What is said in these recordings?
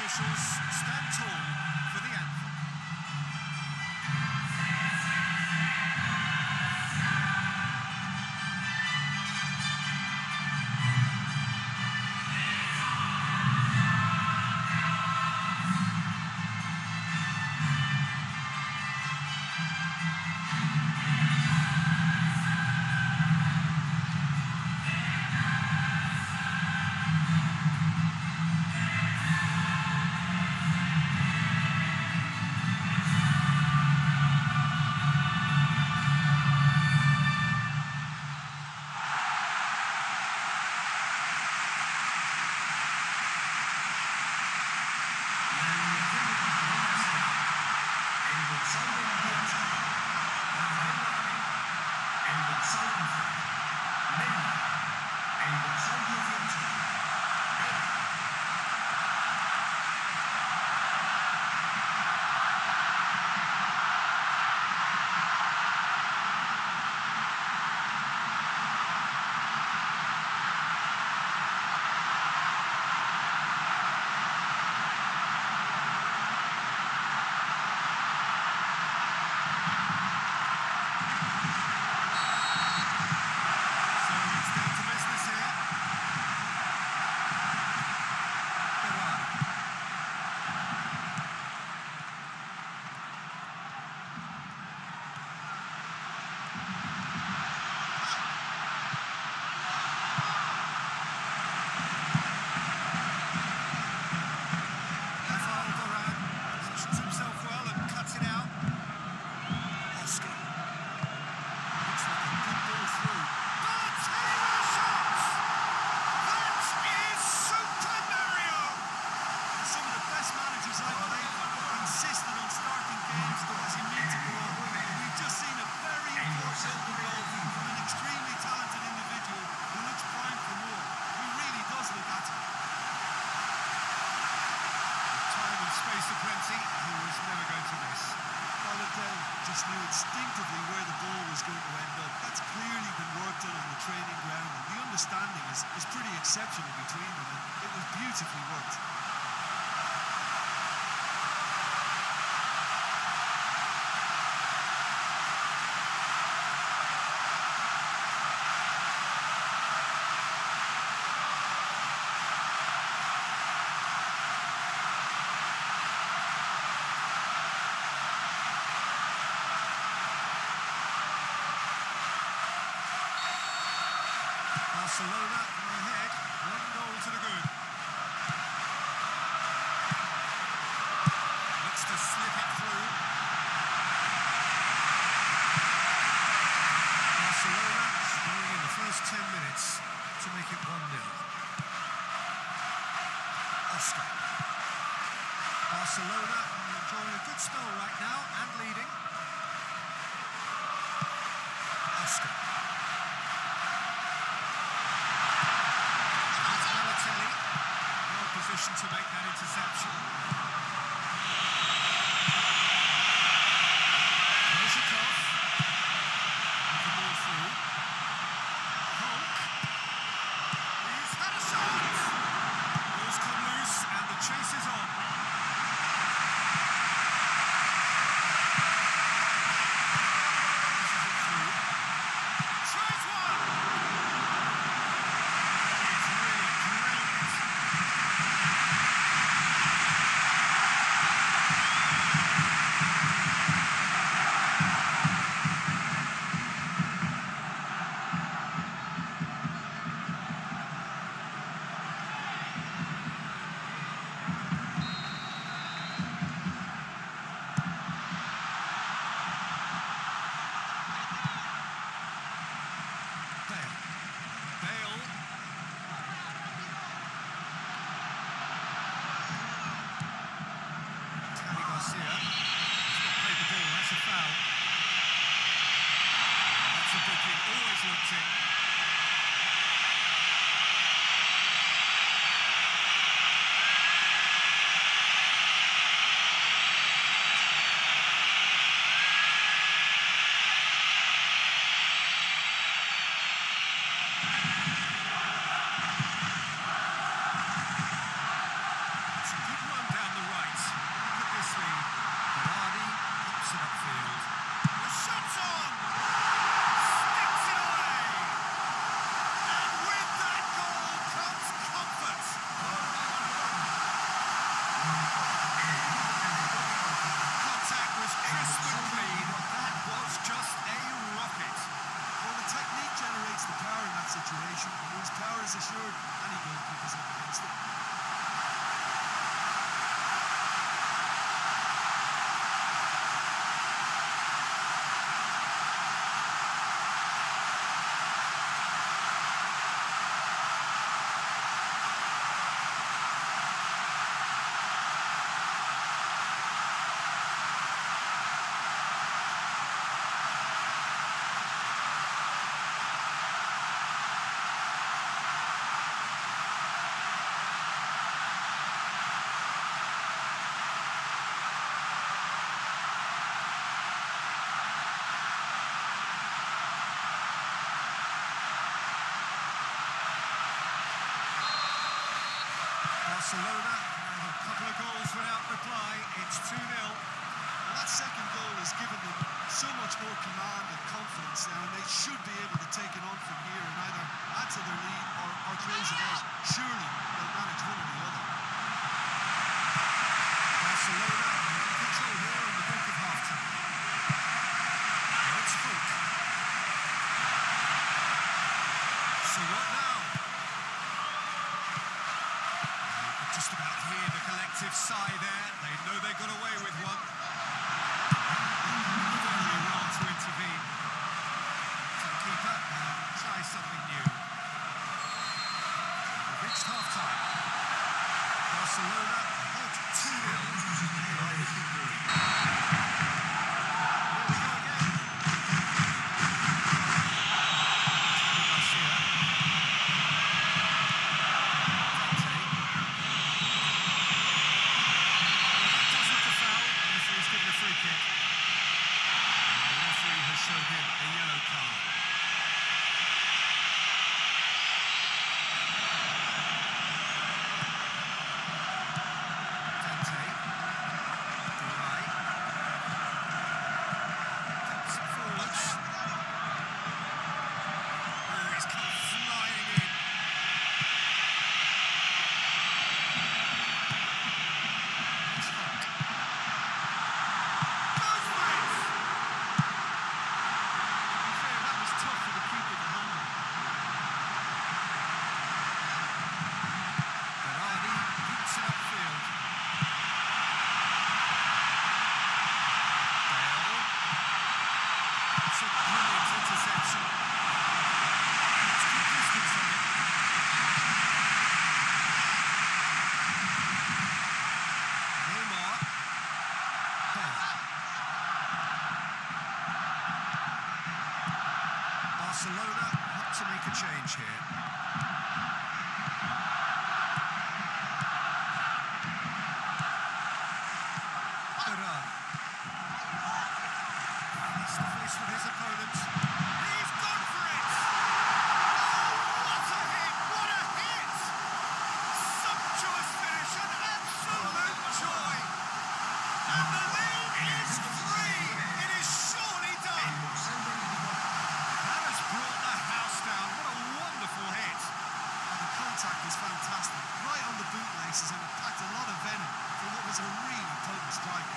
officials stand tall for the anthem. Just knew instinctively where the ball was going to end up. That's clearly been worked on the training ground, and the understanding is pretty exceptional between them, and it was beautifully worked. Barcelona ahead, 1 goal to the good. Looks to slip it through. Barcelona scoring in the first 10 minutes to make it 1-0. Oscar. Barcelona enjoying a good spell right now and leading. Oscar. Position to make that interception. Kozhikov with the ball through. Hulk. He's had a shot. Balls come loose and the chase is on. Always looked in. It's a good run down. Barcelona have a couple of goals without reply. It's 2-0. Well, that second goal has given them so much more command and confidence now, and they should be able to take it on from here and either add to their lead or close it out. Surely they'll manage one or the other. Barcelona in control here on the brink of half-time. Now it's Hulk. So what now? You can just about hear the collective sigh there. They know they got away with one. Very well to intervene. To the keeper and try something new. We've reached half-time. Barcelona ahead 2-0. Barcelona want to make a change here. Berardi. Face to face with his opponent. He's gone for it! Oh, what a hit! What a hit! Sumptuous finish, an absolute joy! And the lead is 3! It is surely done! That has brought the house down. What a wonderful hit! And the contact was fantastic, right on the bootlaces, and it packed a lot of venom for what was a really potent strike.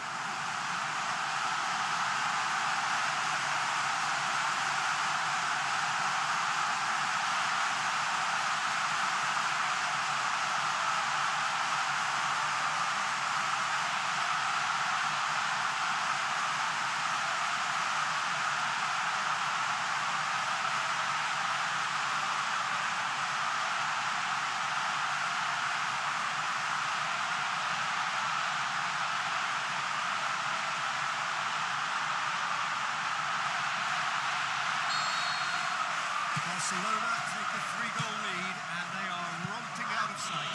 Barcelona take a 3-goal lead and they are romping out of sight.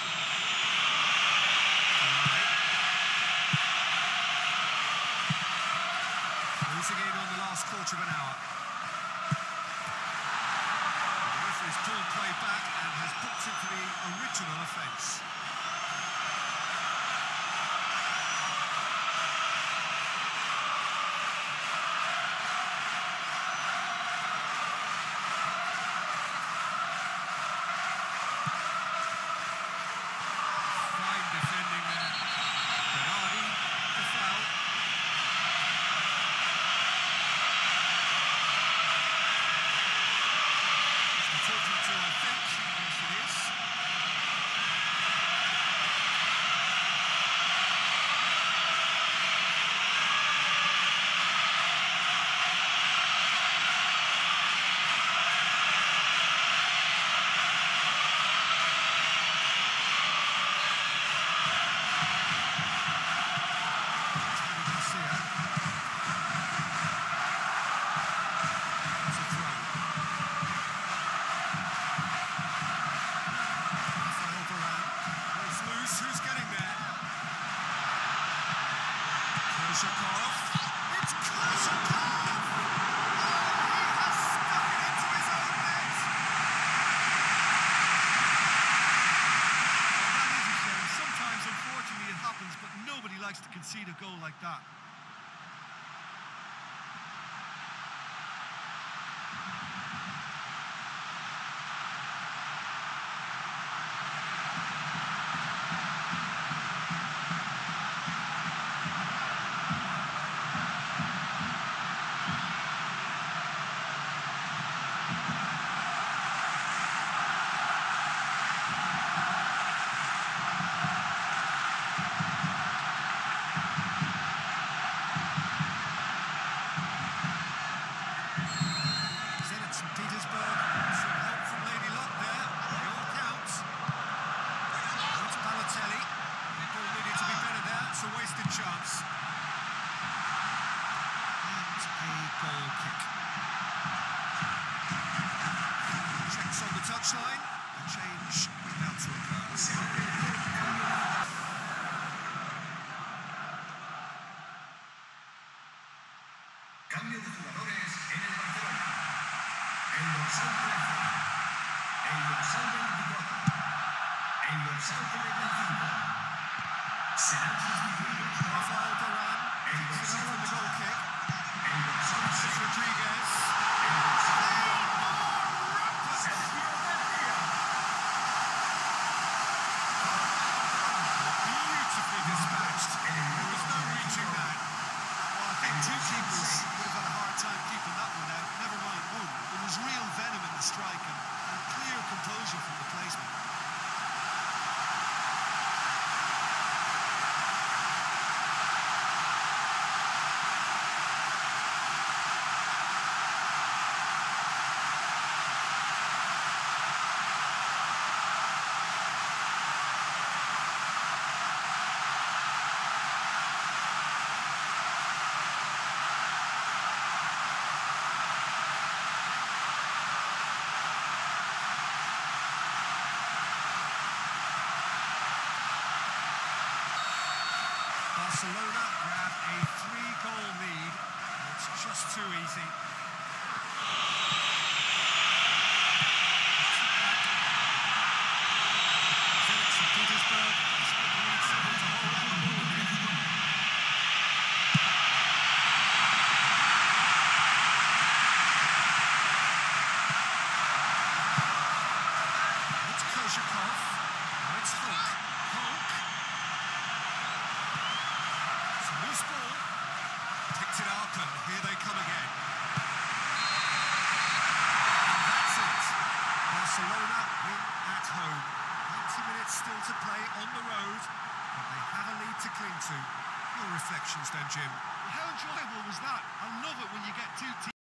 Losing in on the last quarter of an hour. The referee's pulled play back and has booked it for the original offence. that. St Petersburg, some help from Lady Luck there. It all counts. It's Balotelli. The ball needed to be better there. It's a wasted chance. And a goal kick. Checks on the touchline. A change about to occur. Cambio de jugadores en el Barcelona. El dorsal 13. El dorsal 24. El dorsal 45. Serán sustituidos por Rafael Varane. el Kicks it dorsal out from the 8. goal kick. El dorsal It's 6. Rodriguez. El dorsal 9. Sergio García. Beautifully dispatched. There was no reaching that. Well, I think two keepers would have had a hard time keeping that one out, never mind one. There was real venom in the strike and clear composure from the placement. Barcelona grab a 3-goal lead. It's just too easy. St Petersburg desperately need someone to hold up the ball here. It's Kozhikov. Now it's Hulk. Hulk. It's a loose ball. Picked it up, and here they come again. And that's it. Barcelona win at home. 90 minutes still to play on the road, but they have a lead to cling to. Your reflections then, Jim? How enjoyable was that? I love it when you get two teams